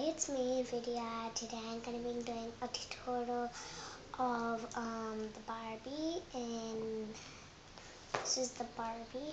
it's me, Vidya. Today I'm going to be doing a tutorial of the Barbie, and this is the Barbie.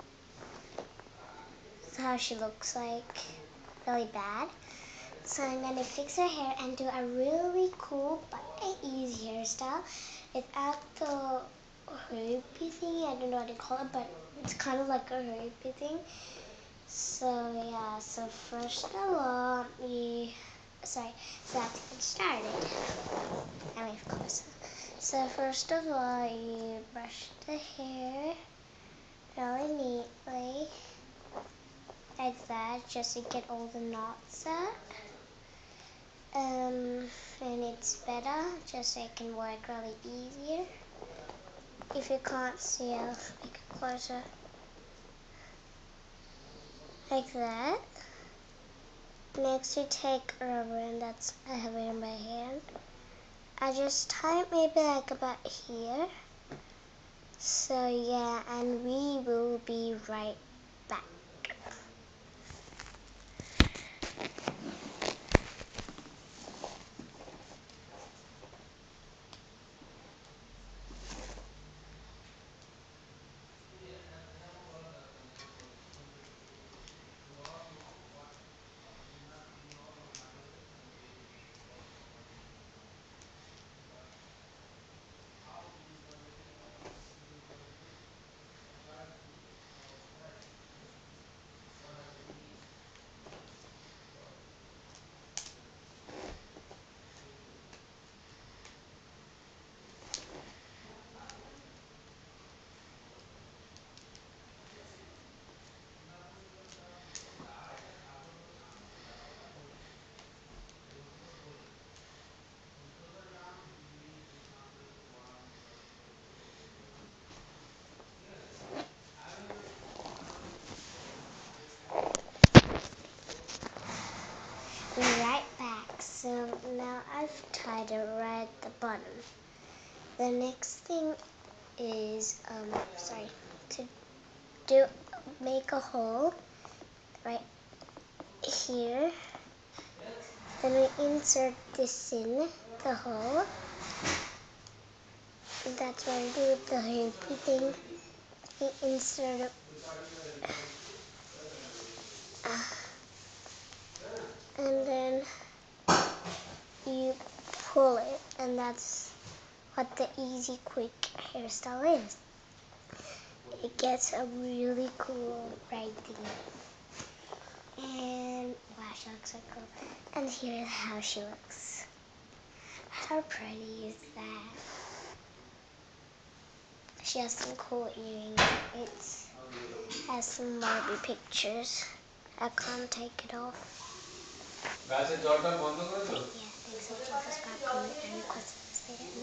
This is how she looks like, really bad. So I'm going to fix her hair and do a really cool but easy hairstyle without the hoopy thing. I don't know what to call it, but it's kind of like a hoopy thing. So yeah, so first of all, so let's get started. I mean, of course. So first of all, you brush the hair really neatly, like that, just to get all the knots out. And it's better, just so it can work really easier. If you can't see, I'll make it closer. Like that. Next, you take rubber, and I have it in my hand. I just tie it maybe like about here. So yeah, and we will be right back. We're right back. So now I've tied it right at the bottom. The next thing is to make a hole right here. Then we insert this in the hole. That's what we do with the hoopy thing. We insert it. And then you pull it, and that's what the easy, quick hairstyle is. It gets a really cool right thing. And wow, she looks so cool. And here's how she looks. How pretty is that? She has some cool earrings. It has some Barbie pictures. I can't take it off. Yeah, thanks so much for subscribing, comment, and request this video.